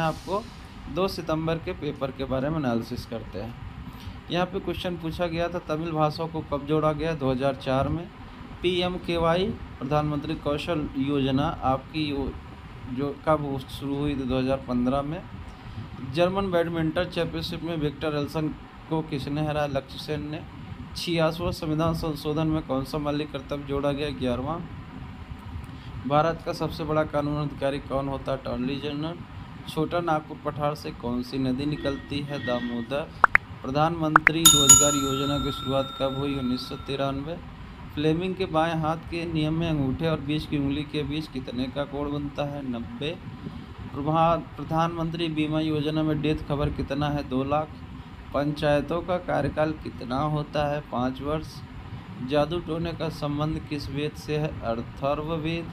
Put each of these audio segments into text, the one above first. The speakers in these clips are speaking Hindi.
आपको 2 सितंबर के पेपर के बारे में एनालिसिस करते हैं। यहाँ पे क्वेश्चन पूछा गया था तमिल भाषा को कब जोड़ा गया? 2004 में। PMKY प्रधानमंत्री कौशल योजना आपकी जो कब शुरू हुई थी? 2015 में। जर्मन बैडमिंटन चैंपियनशिप में विक्टर एल्सन को किसने हराया? लक्ष्य सेन ने। 86वां संविधान संशोधन में कौन सा मौलिक कर्तव्य जोड़ा गया? 11वां। भारत का सबसे बड़ा कानून अधिकारी कौन होता है? Attorney general. छोटा नागपुर पठार से कौन सी नदी निकलती है? दामोदर। प्रधानमंत्री रोजगार योजना की शुरुआत कब हुई? 1993। फ्लेमिंग के बाएं हाथ के नियम में अंगूठे और बीच की उंगली के बीच कितने का कोण बनता है? 90। प्रधानमंत्री बीमा योजना में डेथ कवर कितना है? 2 लाख। पंचायतों का कार्यकाल कितना होता है? 5 वर्ष। जादू टोने का संबंध किस वेद से है? अथर्ववेद।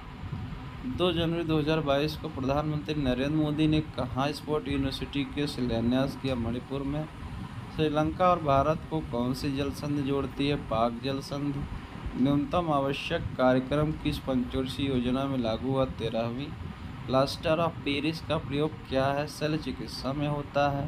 2 जनवरी 2022 को प्रधानमंत्री नरेंद्र मोदी ने कहाँ स्पोर्ट यूनिवर्सिटी के शिलान्यास किया? मणिपुर में। श्रीलंका और भारत को कौन सी जल संधि जोड़ती है? पाक जल संधि। न्यूनतम आवश्यक कार्यक्रम किस पंचवर्षीय योजना में लागू हुआ? 13वीं। प्लास्टर ऑफ पेरिस का प्रयोग क्या है? शल्य चिकित्सा में होता है।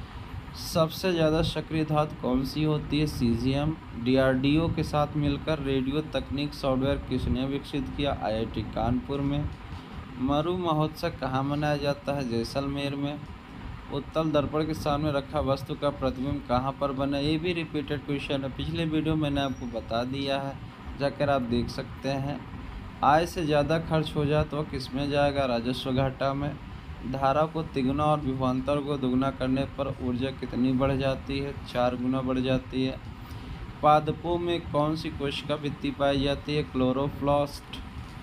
सबसे ज़्यादा सक्रिय धातु कौन सी होती है? सीजियम। DRDO के साथ मिलकर रेडियो तकनीक सॉफ्टवेयर किसने विकसित किया? IIT कानपुर में। मरु महोत्सव कहाँ मनाया जाता है? जैसलमेर में। उत्तल दर्पण के सामने रखा वस्तु का प्रतिबिंब कहाँ पर बना? ये भी रिपीटेड क्वेश्चन है, पिछले वीडियो मैंने आपको बता दिया है, जाकर आप देख सकते हैं। आय से ज़्यादा खर्च हो जाए तो किस में जाएगा? राजस्व घाटा में। धारा को तिगुना और विभवांतर को दुगना करने पर ऊर्जा कितनी बढ़ जाती है? 4 गुना बढ़ जाती है। पादपों में कौन सी कोशिका भित्ति पाई जाती है? क्लोरोप्लास्ट।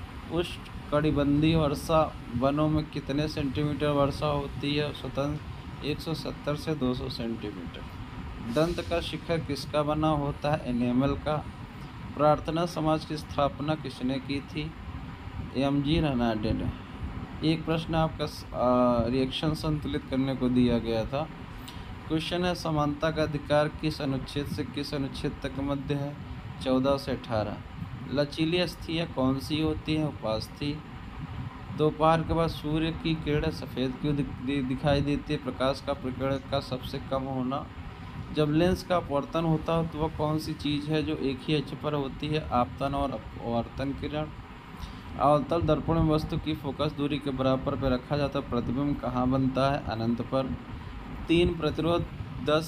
उष्णकटिबंधीय वर्षा वनों में कितने सेंटीमीटर वर्षा होती है? स्वतंत्र 170 से 200 सेंटीमीटर। दंत का शिखर किसका बना होता है? एनेमल का। प्रार्थना समाज की स्थापना किसने की थी? MG रनाडे ने। एक प्रश्न आपका रिएक्शन संतुलित करने को दिया गया था। क्वेश्चन है समानता का अधिकार किस अनुच्छेद से किस अनुच्छेद तक मध्य है? 14 से 18। लचीली अस्थियाँ कौन सी होती हैं? उपास्थि। दोपहर के बाद सूर्य की किरणें सफ़ेद क्यों दिखाई देती है? प्रकाश का प्रकीर्णन का सबसे कम होना। जब लेंस का अपवर्तन होता है तो वह कौन सी चीज़ है जो एक ही अक्ष पर होती है? आपतन और अपवर्तन किरण। अवतल दर्पण में वस्तु की फोकस दूरी के बराबर पर रखा जाता है, प्रतिबिंब कहाँ बनता है? अनंत पर। 3 प्रतिरोध 10,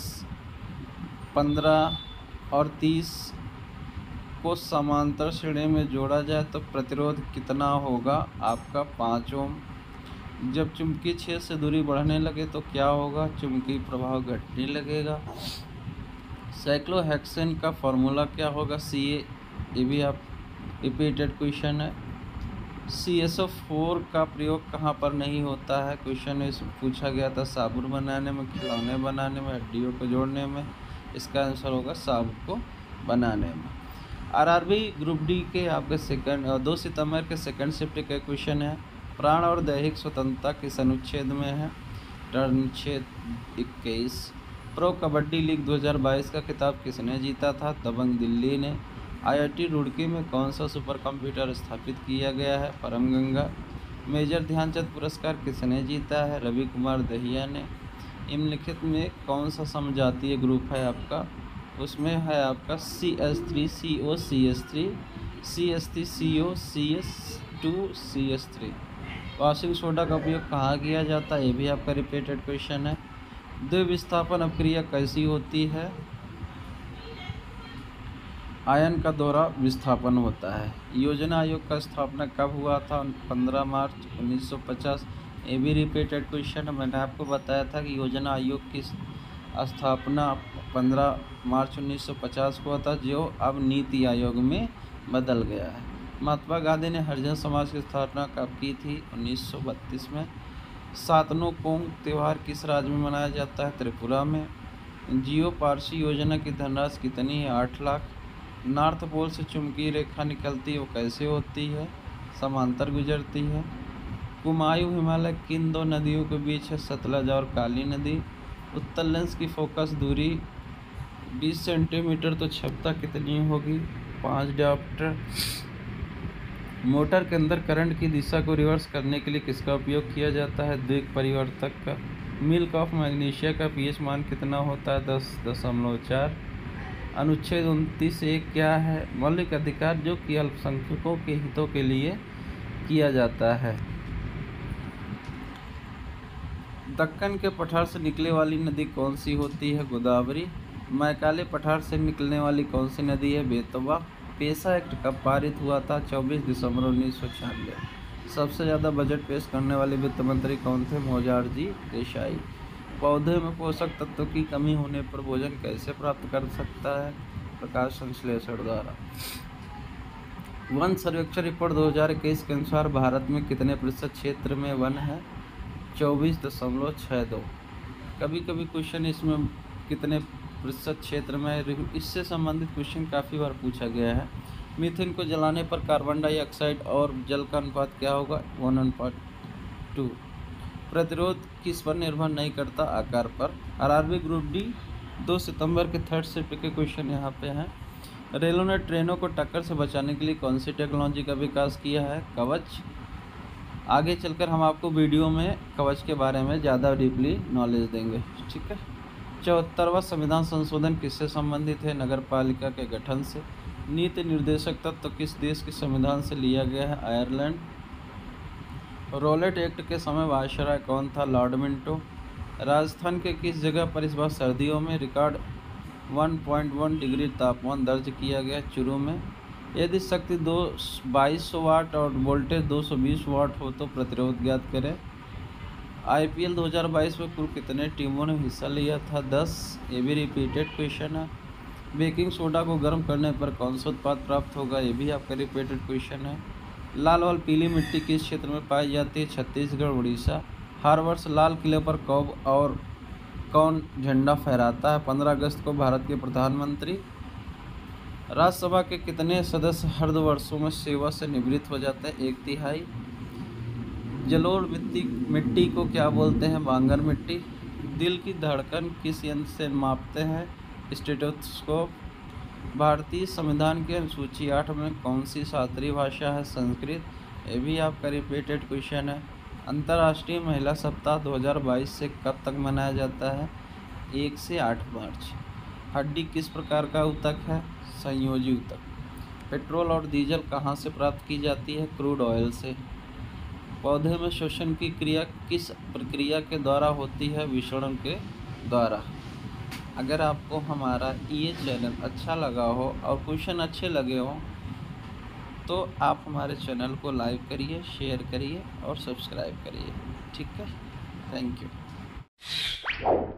15 और 30 को समांतर श्रेणी में जोड़ा जाए तो प्रतिरोध कितना होगा? आपका 5 ओम। जब चुंबकीय क्षेत्र से दूरी बढ़ने लगे तो क्या होगा? चुंबकीय प्रभाव घटने लगेगा। साइक्लोहेक्सेन का फॉर्मूला क्या होगा? Ca। ये भी आप रिपीटेड क्वेश्चन है। CSO4 का प्रयोग कहाँ पर नहीं होता है? क्वेश्चन इसमें पूछा गया था साबुन बनाने में, खिलौने बनाने में, हड्डियों को जोड़ने में। इसका आंसर होगा साबुन को बनाने में। RRB ग्रुप डी के आपके 2 सितंबर के सेकंड शिफ्ट का क्वेश्चन है। प्राण और दैहिक स्वतंत्रता किस अनुच्छेद में है? अनुच्छेद 21। प्रो कबड्डी लीग 2022 का खिताब किसने जीता था? दबंग दिल्ली ने। IIT रुड़की में कौन सा सुपर कंप्यूटर स्थापित किया गया है? परमगंगा। मेजर ध्यानचंद पुरस्कार किसने जीता है? रवि कुमार दहिया ने। निम्नलिखित में कौन सा समजातीय ग्रुप है आपका? उसमें है आपका CS3 CO CS3 CS3 CO CS2 CS3। Washing soda का उपयोग कहाँ किया जाता है? ये भी आपका रिपीटेड क्वेश्चन है। द्विविस्थापन अपक्रिया कैसी होती है? आयन का दोहरा विस्थापन होता है। योजना आयोग का स्थापना कब हुआ था? 15 मार्च 1950। ये भी रिपीटेड क्वेश्चन है। मैंने आपको बताया था कि योजना आयोग की स्थापना 15 मार्च 1950 को हुआ था, जो अब नीति आयोग में बदल गया है। महात्मा गांधी ने हरिजन समाज की स्थापना कब की थी? 1932 में। सातनों त्यौहार किस राज्य में मनाया जाता है? त्रिपुरा में। जियो पारसी योजना की धनराशि कितनी है? 8 लाख। नॉर्थ पोल से चुंबकीय रेखा निकलती है, वो कैसे होती है? समांतर गुजरती है। कुमायूं हिमालय किन 2 नदियों के बीच है? सतलज और काली नदी। उत्तल लेंस की फोकस दूरी 20 सेंटीमीटर तो क्षमता कितनी होगी? 5 डायोप्टर। मोटर के अंदर करंट की दिशा को रिवर्स करने के लिए किसका उपयोग किया जाता है? द्विक परिवर्तक का। मिल्क ऑफ मैग्नीशिया का पीएच मान कितना होता है? 10.4। अनुच्छेद 29(1) क्या है? मौलिक अधिकार जो कि अल्पसंख्यकों के हितों के लिए किया जाता है। दक्कन के पठार से निकले वाली नदी कौन सी होती है? गोदावरी। मैकाले पठार से निकलने वाली कौन सी नदी है? बेतवा। पेशा एक्ट कब पारित हुआ था? 24 दिसंबर 1996। सबसे ज़्यादा बजट पेश करने वाले वित्त मंत्री कौन थे? मोरारजी देसाई। पौधे में पोषक तत्वों की कमी होने पर भोजन कैसे प्राप्त कर सकता है? प्रकाश संश्लेषण द्वारा। वन सर्वेक्षण रिपोर्ट 2021 के अनुसार भारत में कितने प्रतिशत क्षेत्र में वन है? 24.62। कभी कभी क्वेश्चन इसमें कितने प्रतिशत क्षेत्र में, इससे संबंधित क्वेश्चन काफ़ी बार पूछा गया है। मीथेन को जलाने पर कार्बन डाइऑक्साइड और जल का अनुपात क्या होगा? 1:2। प्रतिरोध किस पर निर्भर नहीं करता? आकार पर। आरआरबी ग्रुप डी 2 सितंबर के थर्ड शिफ्ट के क्वेश्चन यहाँ पे हैं। रेलों ने ट्रेनों को टक्कर से बचाने के लिए कौन सी टेक्नोलॉजी का विकास किया है? कवच। आगे चलकर हम आपको वीडियो में कवच के बारे में ज़्यादा डीपली नॉलेज देंगे, ठीक है। 74वां संविधान संशोधन किससे संबंधित है? नगर पालिका के गठन से। नीति निर्देशक तत्व किस देश के संविधान से लिया गया है? आयरलैंड। रॉलेट एक्ट के समय वायसराय कौन था? Lord Minto. राजस्थान के किस जगह पर इस बार सर्दियों में रिकॉर्ड 1.1 डिग्री तापमान दर्ज किया गया? चूरू में। यदि शक्ति 2200 वाट और वोल्टेज 220 वाट हो तो प्रतिरोध ज्ञात करें। आईपीएल 2022 में कुल कितने टीमों ने हिस्सा लिया था? 10। ये भी रिपीटेड क्वेश्चन है। बेकिंग सोडा को गर्म करने पर कौन सा उत्पाद प्राप्त होगा? ये भी आपका रिपीटेड क्वेश्चन है। लाल व पीली मिट्टी किस क्षेत्र में पाई जाती है? छत्तीसगढ़, उड़ीसा। हर वर्ष लाल किले पर कब और कौन झंडा फहराता है? 15 अगस्त को भारत के प्रधानमंत्री। राज्यसभा के कितने सदस्य अर्ध वर्षों में सेवा से निवृत्त हो जाते हैं? 1/3। जलोढ़ मिट्टी को क्या बोलते हैं? बांगर मिट्टी। दिल की धड़कन किस यंत्र से मापते हैं? स्टेथोस्कोप। भारतीय संविधान के अनुसूची 8 में कौन सी शास्त्रीय भाषा है? संस्कृत। ये भी आपका रिपीटेड क्वेश्चन है। अंतर्राष्ट्रीय महिला सप्ताह 2022 से कब तक मनाया जाता है? 1 से 8 मार्च। हड्डी किस प्रकार का ऊतक है? संयोजी ऊतक। पेट्रोल और डीजल कहाँ से प्राप्त की जाती है? क्रूड ऑयल से। पौधे में श्वसन की क्रिया किस प्रक्रिया के द्वारा होती है? विषाणु के द्वारा। अगर आपको हमारा ये चैनल अच्छा लगा हो और क्वेश्चन अच्छे लगे हो तो आप हमारे चैनल को लाइक करिए, शेयर करिए और सब्सक्राइब करिए, ठीक है। Thank you.